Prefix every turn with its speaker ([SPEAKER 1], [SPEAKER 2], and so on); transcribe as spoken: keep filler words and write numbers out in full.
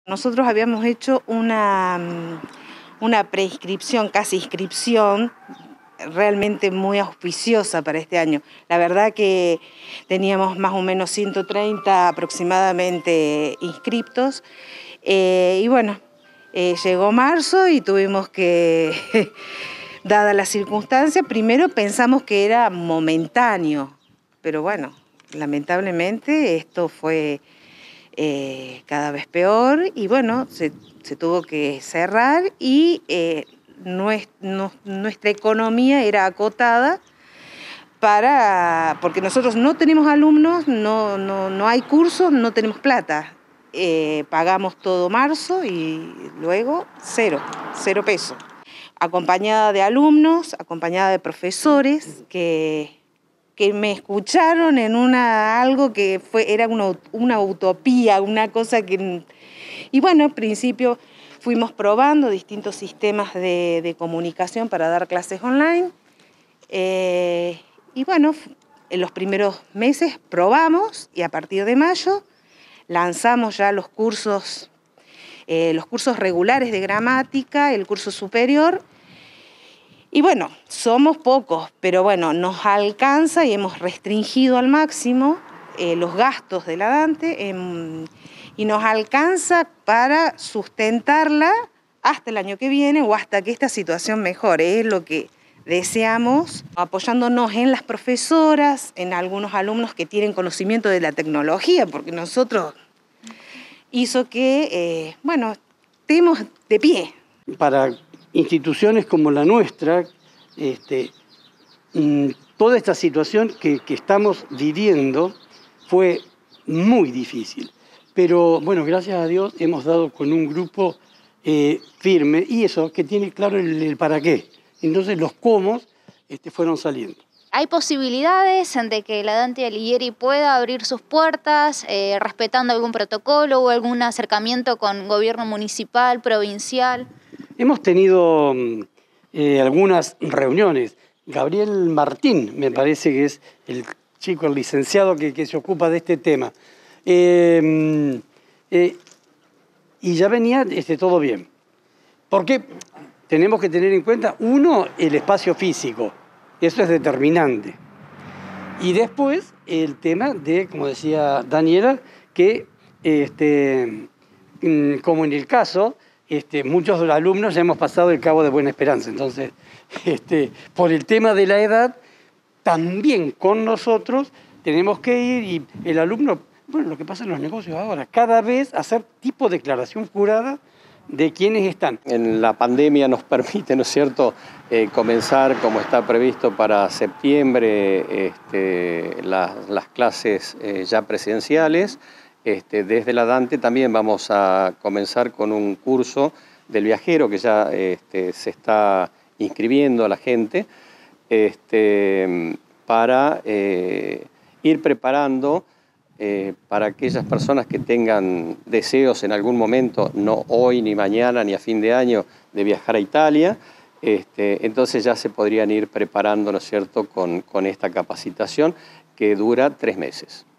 [SPEAKER 1] Nosotros habíamos hecho una, una preinscripción, casi inscripción, realmente muy auspiciosa para este año. La verdad que teníamos más o menos ciento treinta aproximadamente inscriptos eh, y bueno, eh, llegó marzo y tuvimos que, dada la circunstancia, primero pensamos que era momentáneo, pero bueno, lamentablemente esto fue eh, cada vez peor y bueno, se, se tuvo que cerrar y eh, nues, no, nuestra economía era acotada para, porque nosotros no tenemos alumnos, no, no, no hay cursos, no tenemos plata. Eh, pagamos todo marzo y luego cero, cero pesos. Acompañada de alumnos, acompañada de profesores que... que me escucharon en una, algo que fue, era una, una utopía, una cosa que... Y bueno, al principio fuimos probando distintos sistemas de, de comunicación para dar clases online. Eh, y bueno, en los primeros meses probamos y a partir de mayo lanzamos ya los cursos, eh, los cursos regulares de gramática, el curso superior. Y bueno, somos pocos, pero bueno, nos alcanza y hemos restringido al máximo eh, los gastos de la Dante eh, y nos alcanza para sustentarla hasta el año que viene o hasta que esta situación mejore. Es lo que deseamos, apoyándonos en las profesoras, en algunos alumnos que tienen conocimiento de la tecnología, porque nosotros hizo que, eh, bueno, estemos de pie.
[SPEAKER 2] Para instituciones como la nuestra, este, toda esta situación que, que estamos viviendo fue muy difícil. Pero bueno, gracias a Dios hemos dado con un grupo eh, firme y eso, que tiene claro el, el para qué. Entonces los cómo este, fueron saliendo.
[SPEAKER 3] ¿Hay posibilidades de que la Dante Alighieri pueda abrir sus puertas eh, respetando algún protocolo o algún acercamiento con gobierno municipal, provincial?
[SPEAKER 2] Hemos tenido eh, algunas reuniones. Gabriel Martín, me parece que es el chico, el licenciado que, que se ocupa de este tema. Eh, eh, y ya venía este, todo bien. Porque tenemos que tener en cuenta, uno, el espacio físico. Eso es determinante. Y después el tema de, como decía Daniela, que este, como en el caso... Este, muchos de los alumnos ya hemos pasado el Cabo de Buena Esperanza, entonces, este, por el tema de la edad, también con nosotros tenemos que ir y el alumno, bueno, lo que pasa en los negocios ahora, cada vez hacer tipo de declaración jurada de quiénes están.
[SPEAKER 4] En la pandemia nos permite, ¿no es cierto?, eh, comenzar como está previsto para septiembre este, las, las clases eh, ya presenciales. Este, desde la Dante también vamos a comenzar con un curso del viajero que ya este, se está inscribiendo a la gente este, para eh, ir preparando eh, para aquellas personas que tengan deseos en algún momento, no hoy ni mañana ni a fin de año, de viajar a Italia. Este, entonces ya se podrían ir preparando, ¿no es cierto?, con, con esta capacitación que dura tres meses.